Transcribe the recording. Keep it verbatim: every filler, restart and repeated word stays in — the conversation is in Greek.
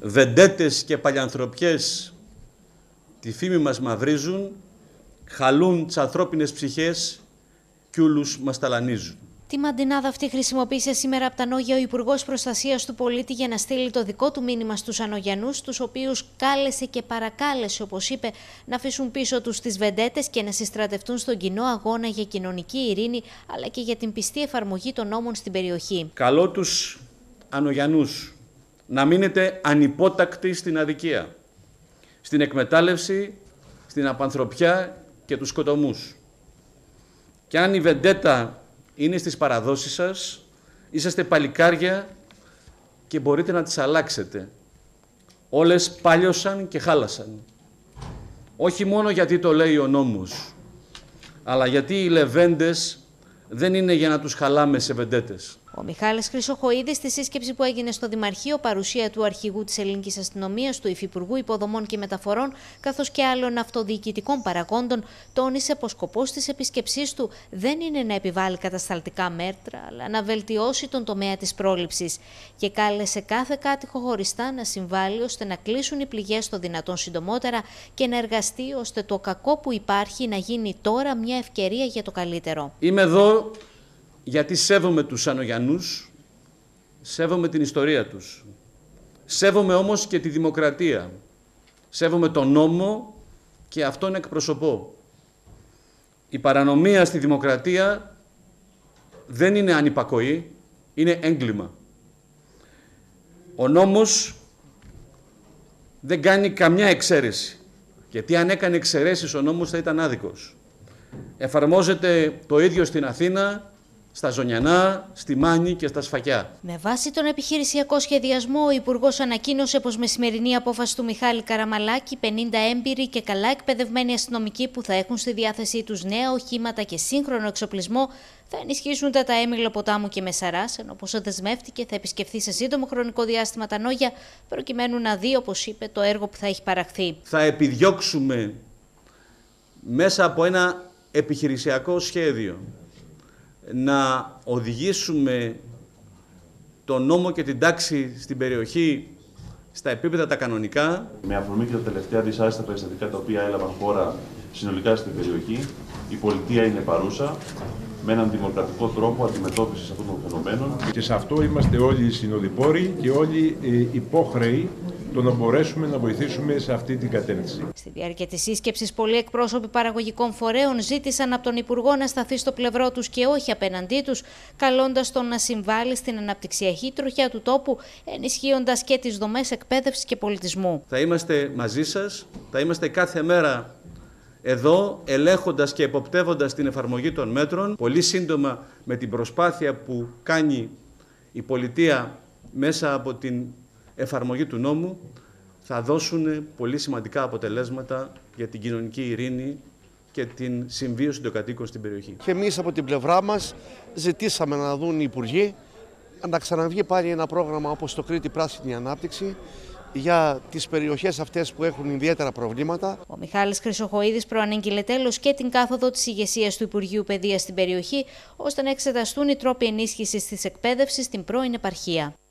Βεντέτες και παλιανθρωπιές τη φήμη μας μαυρίζουν, χαλούν τις ανθρώπινες ψυχές κι ούλους μας ταλανίζουν. Τη μαντινάδα αυτή χρησιμοποίησε σήμερα από τα Νόγια ο Υπουργός Προστασίας του Πολίτη για να στείλει το δικό του μήνυμα στους Ανογιανούς, τους οποίους κάλεσε και παρακάλεσε, όπως είπε, να αφήσουν πίσω τους τις βεντέτες και να συστρατευτούν στον κοινό αγώνα για κοινωνική ειρήνη, αλλά και για την πιστή εφαρμογή των νόμων στην περιοχή. Καλώ τους Ανογιανούς να μείνετε ανυπότακτοι στην αδικία, στην εκμετάλλευση, στην απανθρωπιά και τους σκοτωμούς. Και αν η βεντέτα είναι στις παραδόσεις σας, είσαστε παλικάρια και μπορείτε να τις αλλάξετε. Όλες πάλιωσαν και χάλασαν. Όχι μόνο γιατί το λέει ο νόμος, αλλά γιατί οι λεβέντες δεν είναι για να τους χαλάμε σε βεντέτες. Ο Μιχάλης Χρυσοχοΐδης, στη σύσκεψη που έγινε στο Δημαρχείο, παρουσία του Αρχηγού της Ελληνικής Αστυνομίας, του Υφυπουργού Υποδομών και Μεταφορών, καθώς και άλλων αυτοδιοικητικών παραγόντων, τόνισε πως σκοπός της επίσκεψής του δεν είναι να επιβάλλει κατασταλτικά μέτρα, αλλά να βελτιώσει τον τομέα της πρόληψης. Και κάλεσε κάθε κάτοικο χωριστά να συμβάλλει ώστε να κλείσουν οι πληγές το δυνατόν συντομότερα και να εργαστεί ώστε το κακό που υπάρχει να γίνει τώρα μια ευκαιρία για το καλύτερο. Είμαι εδώ γιατί σέβομαι τους Ανογιανούς, σέβομαι την ιστορία τους. Σέβομαι όμως και τη δημοκρατία. Σέβομαι τον νόμο και αυτόν εκπροσωπώ. Η παρανομία στη δημοκρατία δεν είναι ανυπακοή, είναι έγκλημα. Ο νόμος δεν κάνει καμιά εξαίρεση, γιατί αν έκανε εξαιρέσεις ο νόμος θα ήταν άδικος. Εφαρμόζεται το ίδιο στην Αθήνα, στα Ζωνιανά, στη Μάνη και στα Σφακιά. Με βάση τον επιχειρησιακό σχεδιασμό, ο Υπουργός ανακοίνωσε πως με σημερινή απόφαση του Μιχάλη Καραμαλάκη, πενήντα έμπειροι και καλά εκπαιδευμένοι αστυνομικοί που θα έχουν στη διάθεσή τους νέα οχήματα και σύγχρονο εξοπλισμό θα ενισχύσουν τα ταέμιλα Ποτάμου και Μεσαράς, ενώ όπως δεσμεύτηκε θα επισκεφθεί σε σύντομο χρονικό διάστημα τα Νόγια, προκειμένου να δει, όπως είπε, το έργο που θα έχει παραχθεί. Θα επιδιώξουμε μέσα από ένα επιχειρησιακό σχέδιο να οδηγήσουμε τον νόμο και την τάξη στην περιοχή στα επίπεδα τα κανονικά. Με αφορμή και τα τελευταία δυσάρεστα περιστατικά τα οποία έλαβαν χώρα συνολικά στην περιοχή, η πολιτεία είναι παρούσα με έναν δημοκρατικό τρόπο αντιμετώπισης αυτών των φαινομένων. Και σε αυτό είμαστε όλοι συνοδοιπόροι και όλοι ε, υπόχρεοι το να μπορέσουμε να βοηθήσουμε σε αυτή την κατεύθυνση. Στη διάρκεια της σύσκεψης, πολλοί εκπρόσωποι παραγωγικών φορέων ζήτησαν από τον Υπουργό να σταθεί στο πλευρό τους και όχι απέναντί τους, καλώντας τον να συμβάλλει στην αναπτυξιακή τροχιά του τόπου, ενισχύοντας και τις δομές εκπαίδευσης και πολιτισμού. Θα είμαστε μαζί σας, θα είμαστε κάθε μέρα εδώ, ελέγχοντας και εποπτεύοντας την εφαρμογή των μέτρων. Πολύ σύντομα, με την προσπάθεια που κάνει η πολιτεία μέσα από την εφαρμογή του νόμου, θα δώσουν πολύ σημαντικά αποτελέσματα για την κοινωνική ειρήνη και την συμβίωση των κατοίκων στην περιοχή. Και εμείς από την πλευρά μας ζητήσαμε να δουν οι Υπουργοί να ξαναβγεί πάλι ένα πρόγραμμα όπως το Κρήτη Πράσινη Ανάπτυξη για τις περιοχές αυτές που έχουν ιδιαίτερα προβλήματα. Ο Μιχάλης Χρυσοχοΐδης προανήγγειλε τέλος και την κάθοδο της ηγεσίας του Υπουργείου Παιδείας στην περιοχή, ώστε να εξεταστούν οι τρόποι ενίσχυσης της εκπαίδευσης στην πρώην επαρχία.